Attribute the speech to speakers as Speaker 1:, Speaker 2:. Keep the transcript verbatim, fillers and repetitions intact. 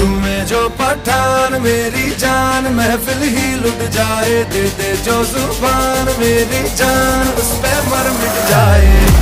Speaker 1: झूमे जो पठान मेरी जान महफिल ही लुट जाए, दे दे जो जुबान मेरी जान उस पे मर मिट जाए।